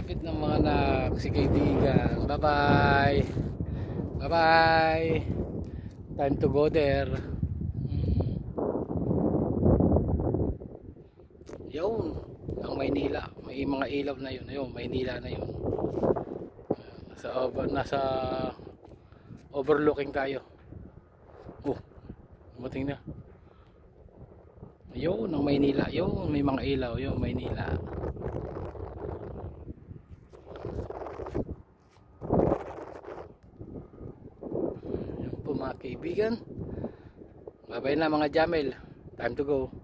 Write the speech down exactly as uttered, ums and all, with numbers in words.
Malapit ng mga anak, si kaibigan. Bye bye. Bye bye. Time to go there. Hmm. Yun, ang Maynila. May mga ilaw na yun. Ayun, Maynila na yun. Nasa, over, nasa overlooking tayo. Oh, dumating na. Ayun, ang Maynila. Yun, may mga ilaw. Yun, Maynila. Yun po mga kaibigan. Bye bye na mga Jamel. Time to go.